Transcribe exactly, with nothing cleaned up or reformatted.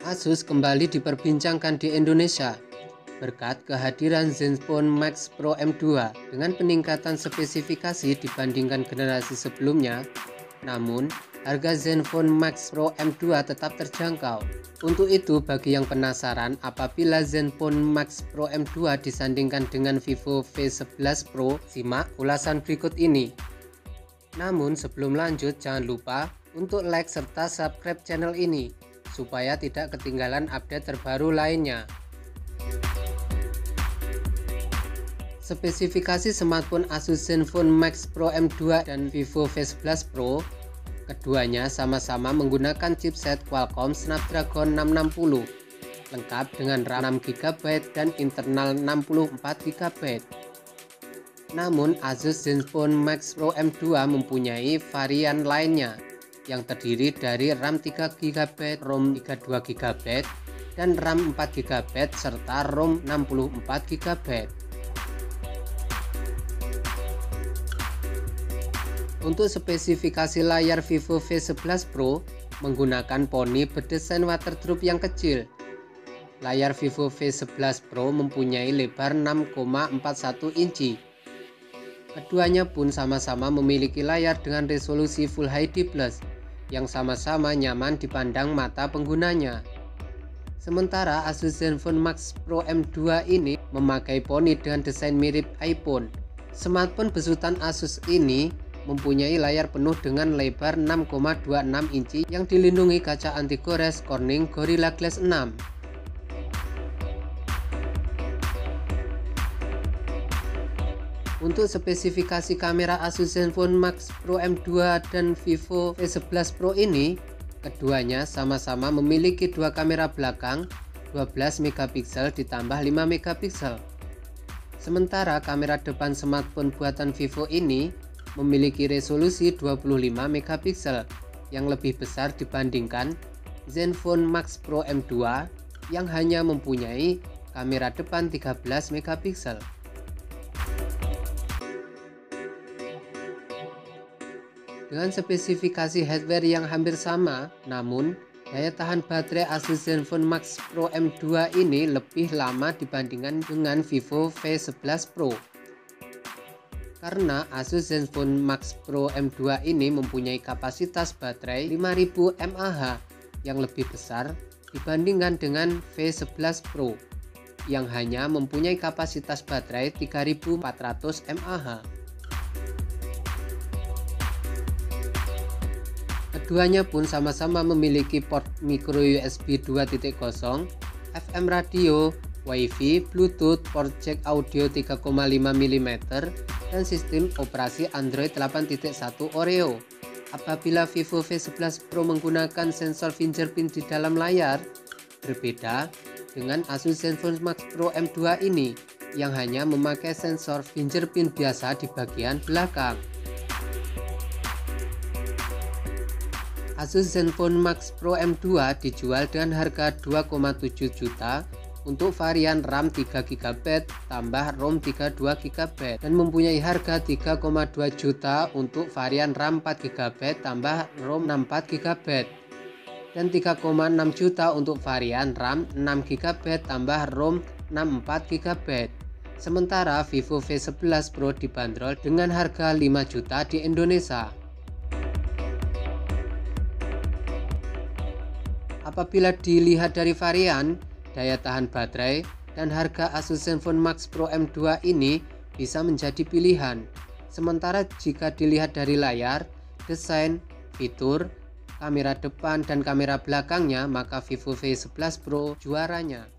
Asus kembali diperbincangkan di Indonesia berkat kehadiran Zenfone Max Pro M dua dengan peningkatan spesifikasi dibandingkan generasi sebelumnya. Namun, harga Zenfone Max Pro M dua tetap terjangkau. Untuk itu, bagi yang penasaran apabila Zenfone Max Pro M dua disandingkan dengan Vivo V sebelas Pro, simak ulasan berikut ini. Namun sebelum lanjut, jangan lupa untuk like serta subscribe channel ini supaya tidak ketinggalan update terbaru lainnya. Spesifikasi smartphone Asus Zenfone Max Pro M dua dan Vivo V sebelas Pro, keduanya sama-sama menggunakan chipset Qualcomm Snapdragon enam enam nol, lengkap dengan RAM enam giga byte dan internal enam puluh empat giga byte. Namun Asus Zenfone Max Pro M dua mempunyai varian lainnya yang terdiri dari RAM tiga giga byte, ROM tiga puluh dua giga byte, dan RAM empat giga byte serta ROM enam puluh empat giga byte. Untuk spesifikasi layar Vivo V sebelas Pro menggunakan poni berdesain waterproof yang kecil. Layar Vivo V sebelas Pro mempunyai lebar enam koma empat satu inci. Keduanya pun sama-sama memiliki layar dengan resolusi Full H D plus yang sama-sama nyaman dipandang mata penggunanya. Sementara Asus Zenfone Max Pro M dua ini memakai poni dengan desain mirip iPhone. Smartphone besutan Asus ini mempunyai layar penuh dengan lebar enam koma dua enam inci yang dilindungi kaca anti gores Corning Gorilla Glass enam. Untuk spesifikasi kamera Asus Zenfone Max Pro M dua dan Vivo V sebelas Pro ini, keduanya sama-sama memiliki dua kamera belakang dua belas megapiksel ditambah lima megapiksel. Sementara kamera depan smartphone buatan Vivo ini memiliki resolusi dua puluh lima megapiksel yang lebih besar dibandingkan Zenfone Max Pro M dua yang hanya mempunyai kamera depan tiga belas megapiksel. Dengan spesifikasi hardware yang hampir sama, namun daya tahan baterai Asus Zenfone Max Pro M dua ini lebih lama dibandingkan dengan Vivo V sebelas Pro. Karena Asus Zenfone Max Pro M dua ini mempunyai kapasitas baterai lima ribu mAh yang lebih besar dibandingkan dengan V sebelas Pro yang hanya mempunyai kapasitas baterai tiga ribu empat ratus mAh. Keduanya pun sama-sama memiliki port micro U S B dua titik nol, F M radio, Wi-Fi, Bluetooth, port jack audio tiga koma lima milimeter, dan sistem operasi Android delapan titik satu Oreo. Apabila Vivo V sebelas Pro menggunakan sensor fingerprint di dalam layar, berbeda dengan Asus Zenfone Max Pro M dua ini yang hanya memakai sensor fingerprint biasa di bagian belakang. Asus Zenfone Max Pro M dua dijual dengan harga dua koma tujuh juta untuk varian RAM tiga giga byte tambah ROM tiga puluh dua giga byte dan mempunyai harga tiga koma dua juta untuk varian RAM empat giga byte tambah ROM enam puluh empat giga byte dan tiga koma enam juta untuk varian RAM enam giga byte tambah ROM enam puluh empat giga byte. Sementara Vivo V sebelas Pro dibanderol dengan harga lima juta di Indonesia. Apabila dilihat dari varian, daya tahan baterai, dan harga Asus Zenfone Max Pro M dua ini bisa menjadi pilihan. Sementara jika dilihat dari layar, desain, fitur, kamera depan dan kamera belakangnya, maka Vivo V sebelas Pro juaranya.